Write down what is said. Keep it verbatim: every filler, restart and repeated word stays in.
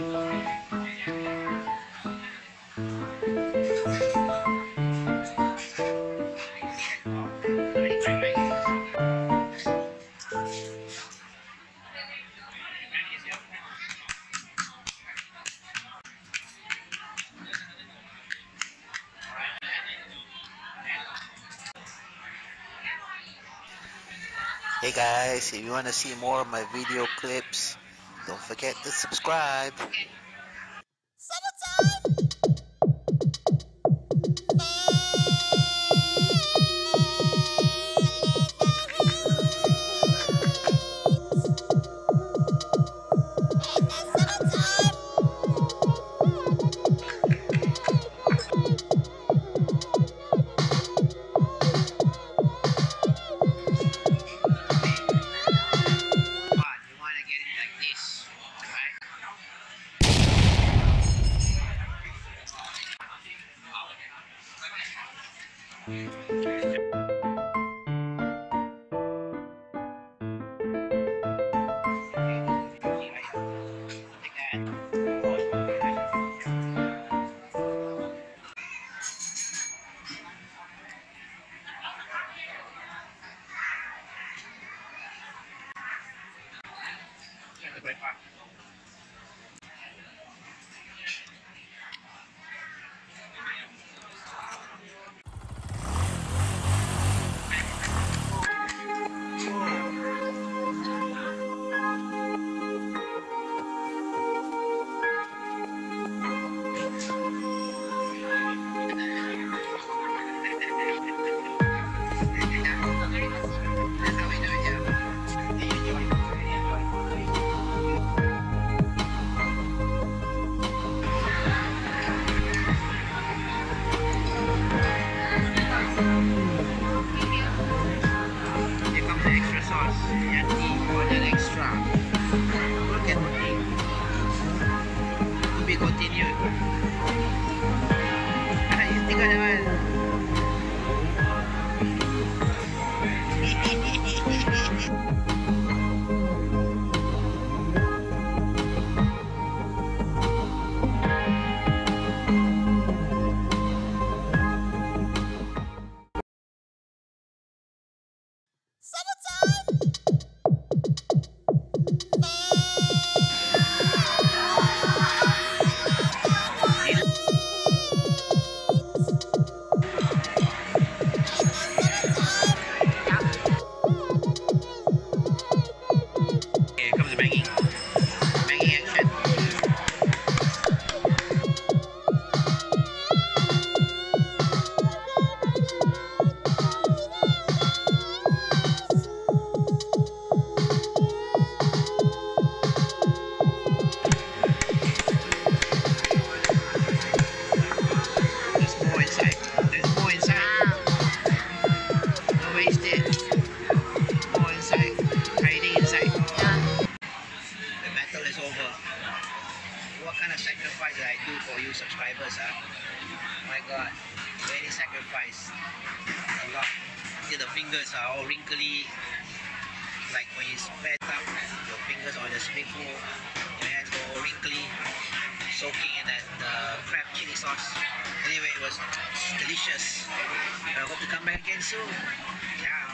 Hey guys, if you want to see more of my video clips, don't forget to subscribe. Subscribers, huh? Oh my god, very sacrifice. A lot. See, the fingers are all wrinkly, like when you spread up your fingers on the swimming pool, your hands go all wrinkly, soaking in that uh, crab chili sauce. Anyway, it was delicious. I hope to come back again soon. Ciao.